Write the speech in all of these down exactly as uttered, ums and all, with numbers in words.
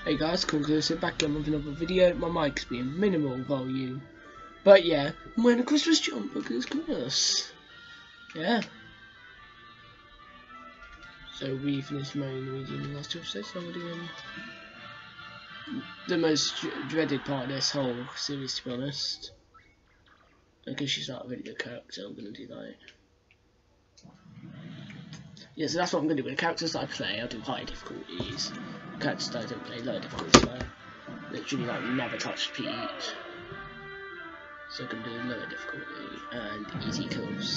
Hey guys, Conclusive back again with another video. My mic's being minimal volume. But yeah, I'm wearing a Christmas jumper because it's Christmas. Yeah. So we finished Mario and Luigi in the last two episodes, so we're doing the most dreaded part of this whole series, to be honest. Because she's not a really good character, I'm going to do that. Yeah, so that's what I'm going to do. With the characters that I play, I'll do high difficulties. The characters that I don't play, low difficulties. So I literally like never touched Peach. So I can do lower difficulty and easy kills.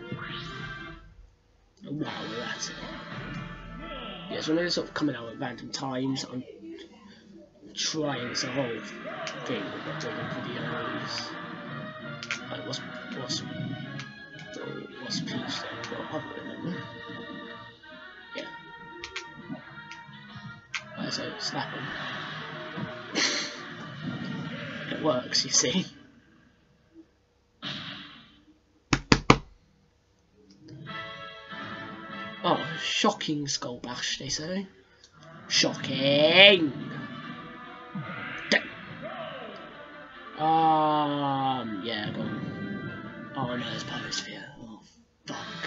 And wow, we're at it. Yeah, so I'm going to sort of coming out at random times. I'm trying this whole thing with not doing videos. Like, what's, what's, oh, what's Peach then? I've got other than them. Yeah. Right, so slap him. It works, you see. Oh, shocking skull bash, they say. Shocking! Um, yeah, go on. Oh no, it's Pyrosphere. Oh, fuck.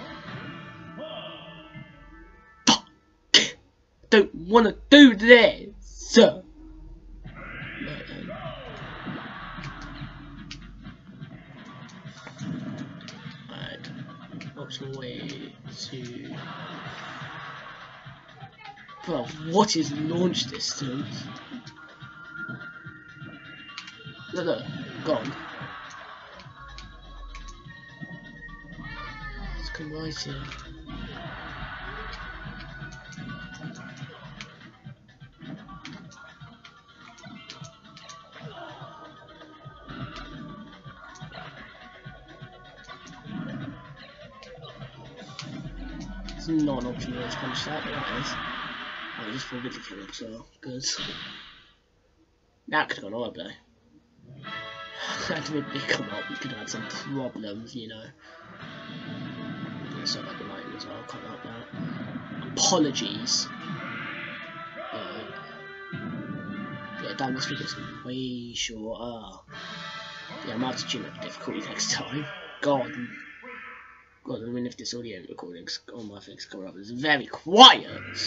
Fuck! Don't wanna do this! Right, um. Alright. What's the way to... Bro, what is launch distance? Look, look, gone. Let's come right here. It's not an option to punch that, but it is. I just for video killing, so good. That could have gone horribly. That didn't really come up, we could have had some problems, you know. Sorry about the lighting as well, I can't help that. Apologies. Uh, yeah, damn, this video's gonna be way shorter. Yeah, I might have to tune up the difficulty next time. God. God, I mean, if this audio recording's on my thing's coming up, it's very quiet.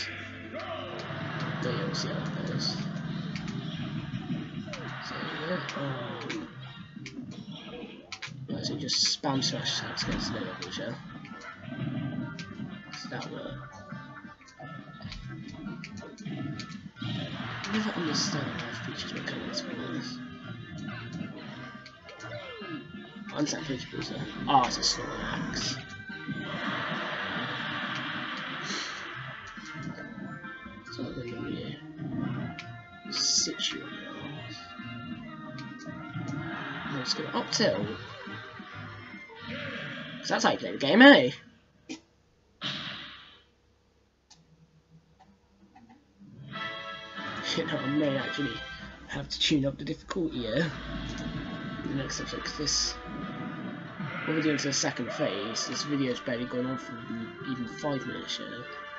So yeah, we'll see how that goes. So yeah, um, right, so just spam smash attacks against the levels, yeah? Does that work? I never understand how features mechanics for this. Unset principles though. Ah, oh, it's a small axe. So I'm going to be situated. I'm just going to up tilt. So that's how you play the game, eh? You know, I may actually have to tune up the difficulty here in the next episode, because this, what we're doing to the second phase, this video's barely gone on for even five minutes yet.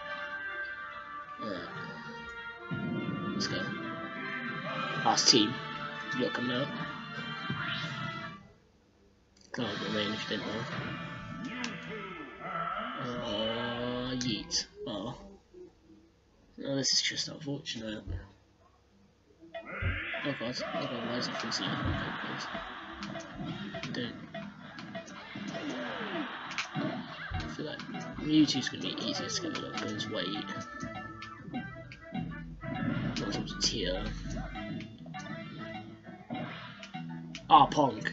Yeah. Let's go. Last team. You're coming out. Can't go in if you didn't know. Uh, yeet. Oh. Oh, this is just unfortunate. Oh god, oh god, why is it freezing? Don't. I feel like Mewtwo's gonna be easiest to get a look at his weight. Not so much tier. Ah, Pong.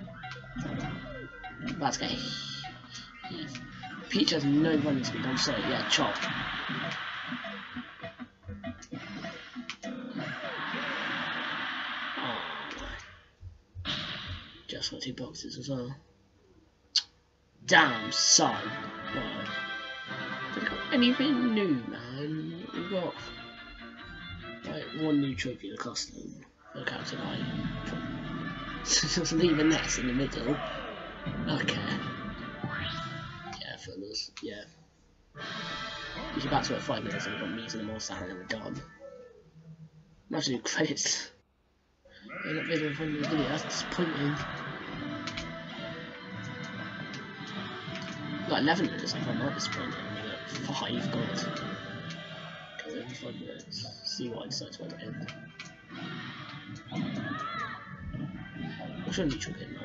That's okay. Peach has no running speed, I'm sorry, yeah, chop. Just got two boxes as well. Damn, son. Wow. Haven't got anything new, man. We've got like one new trophy to custom. Look out tonight. Just leaving this in the middle. Okay. Yeah, fellas. Yeah. He's about to at five minutes and we've got meat and more sound and we're done. Imagine credits. They're not video in front of the video, that's disappointing. Got eleven minutes, I find that disappointing. I got five, god. Okay, then five minutes. See what I decide to put in. What's your neutral pin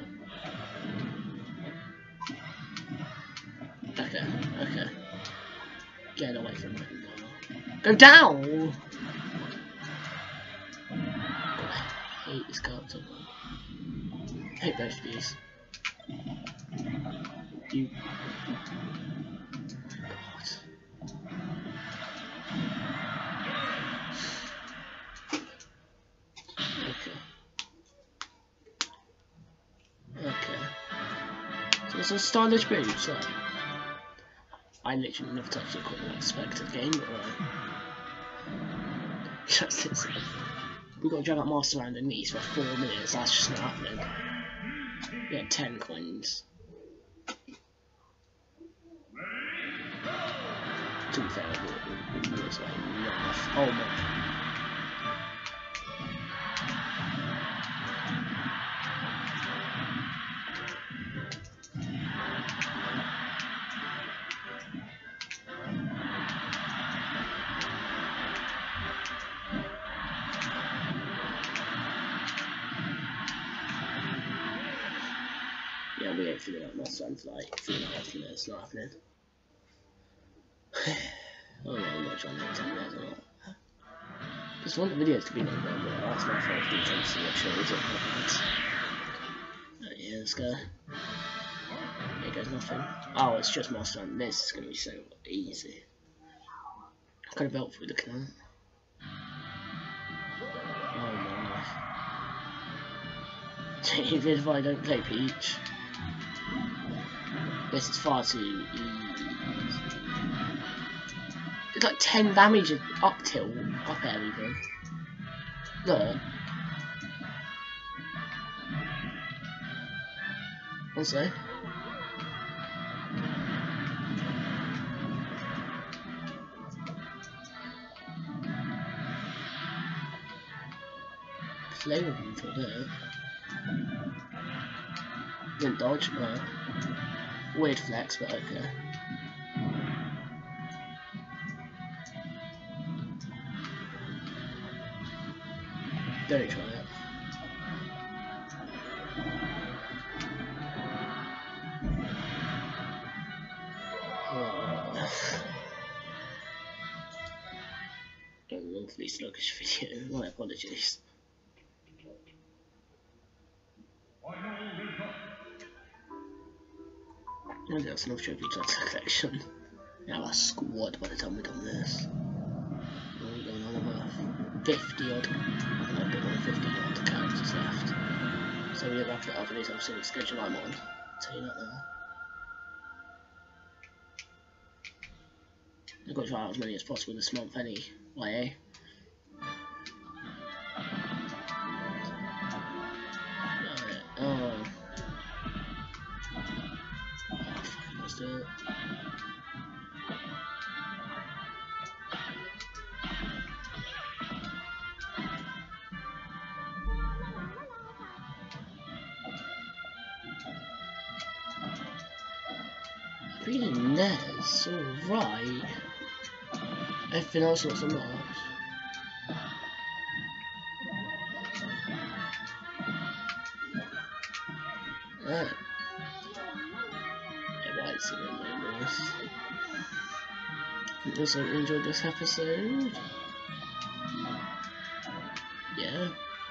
now? Okay, okay. Get away from it now. Go down! I hate this character. I hate both of these. You. God. Okay. Okay. So it's a stylish boot, so I literally never touched it quite an expected game, but uh, just this. We've got to drag up Master Hand and these for four minutes, that's just not happening. We had ten coins. To be fair, it was like enough. Oh my. Yeah, we ain't feeling like my son's like three and a half minutes, not happening. Oh no, I'm not trying to ten minutes or not. Just want the videos to be longer, but that's my fault for the intensity of shows it. Oh yeah, let's go. There goes nothing. Oh, it's just my son. This is gonna be so easy. I've got a belt through the canal. Oh my. Even if I don't play Peach. This is far too easy. It's like ten damage up tilt, up air even. Look. Also. Play with him for that. Didn't dodge, but weird flex, but okay. Don't try it. Oh. A lovely sluggish video. My apologies. Maybe that's enough tribute to that collection. Now our squad by the time we're done this. We've got another fifty odd. I've got another fifty odd characters left. So we'll wrap it up and I'll see what schedule I'm on. I'll tell you that now. I've got to try out as many as possible this month anyway. Oh. Let's do it. Reading this, alright. Everything else not so much. Right. Right, so nice. I also enjoyed this episode. Yeah.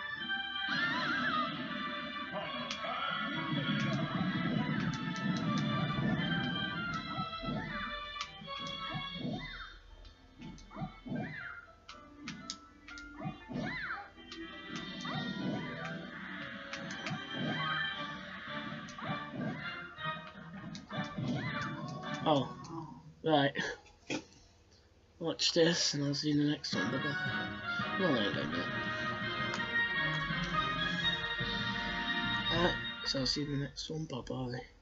Oh, right. Watch this and I'll see you in the next one. Bye bye. No, no, I don't know. Alright, so I'll see you in the next one. Bye bye.